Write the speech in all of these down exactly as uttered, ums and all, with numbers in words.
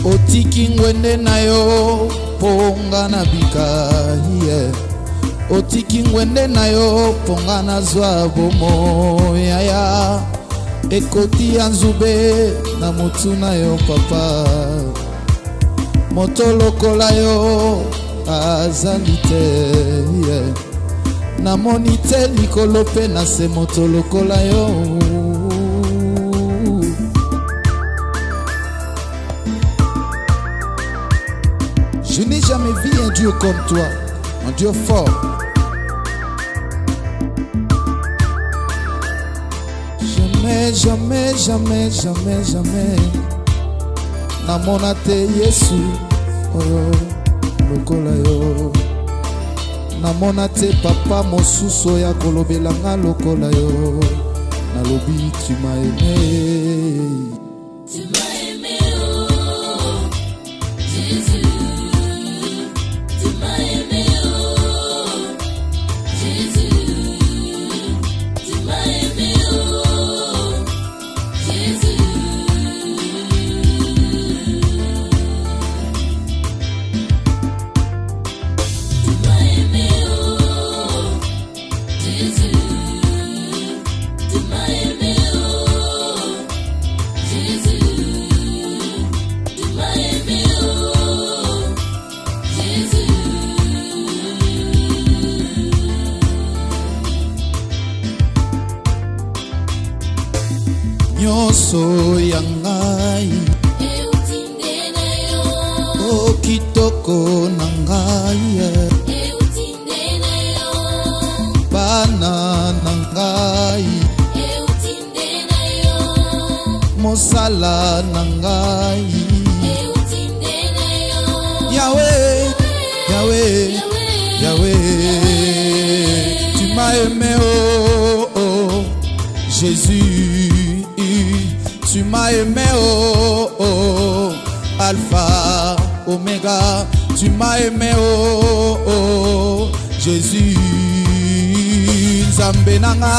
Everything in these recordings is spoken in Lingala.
Otiki ngwende na yo ponga na bika yeah. Otiki ngwende na yo ponga na zwa bomo yaya. Ekoti anzube na mutu na yo papa. Moto lokola yo azalite yeah. Na monite likolo pe na se moto lokola yo. Je n'ai jamais vu un Dieu comme toi, un Dieu fort. Jamais, jamais, jamais, jamais, jamais. Namona te Yesu, oyo, lokola yo. Namona te papa mosusu ya kolobelanga lokola yo. Nalobi tu m'as aimé. Tu m'as aimé, oh, Jésus. Tu m'as aimé, oh, Jésus. Tu m'as aimé, oh, Jésus. Tu m'as aimé, oh, Jésus. Tu m'as aimé, oh, Jésus. Tu m'as aimé, oh, Jésus. Nyonso ya ngai Eutinde na yo, o kitoko na ngai eutinde na yo, bana na ngai eutinde na yo, mosala na ngai eutinde na yo. Yahweh, Yahweh, Yahweh, tu m'as aimé, oh, oh, Jésus, tu m'as aimé, oh, oh, Alpha, Omega, tu m'as aimé, oh, oh, Jésus, Nzambe nanga.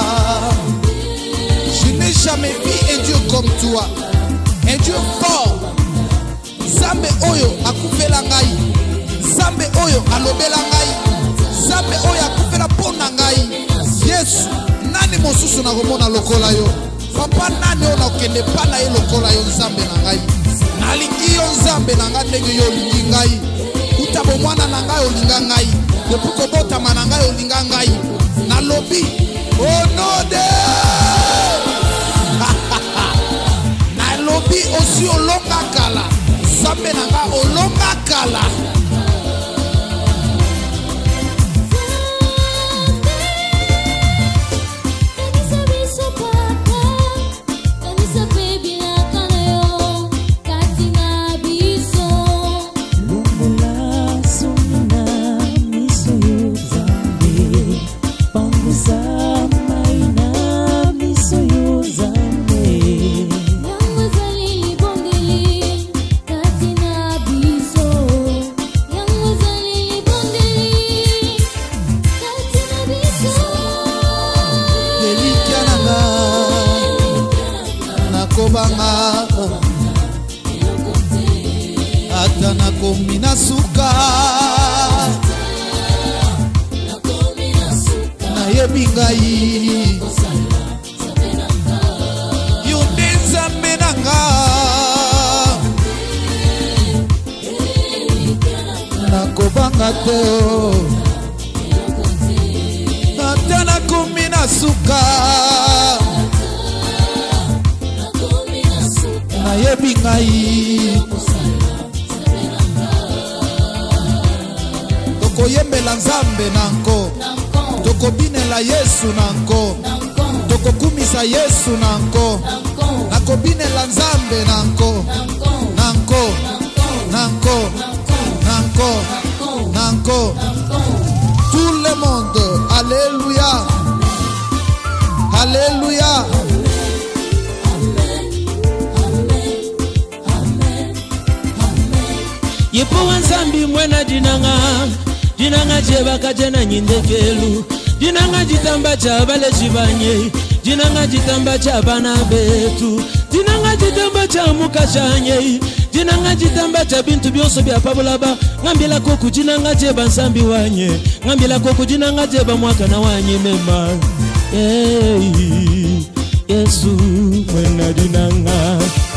Je n'ai jamais vu un Dieu comme toi, un Dieu fort. Zambe oyo akufela ngai, Zambe oyo alobela ngai, Zambe oyo akufela pona ngai. Yesu, nani mosusu na komona lokola yo? Papa nani ona okende pana ye lokola yo Nzambe na ngai? Nalingi yo Nzambe na ngai ndenge yo olingi ngai. Kuta bomwana na ngai olinga ngai. Depuis kobotama na ngai olinga ngai. Nalobi, oh no de nalobi osi olonga kala. Nzambe na ngai olonga kala. Ata na komina suka na yebi ngai yo nde Nzambe nanga nakobanga te ata na komina suka na yebi ngai tokoyembela Nzambe nanko tokobinela Yesu nanko tokokumisa Yesu nanko nakobinela Nzambe nanko nanko nanko nanko nanko tout le monde alléluia alléluia. Yepo Nzambi mwena dinanga dinanga jeba kajena nyindekelu Jinanga jitamba cha bale jibanye, jinanga jitamba cha bana betu, jinanga jitamba cha mukashanye, jinanga jitamba cha bintu byonso bya pabulaba, ngambila koku jinanga jeba nsambi wanye, ngambila koku jinanga jeba mwaka na wanye mema. Hey, Yesu mwena jinanga.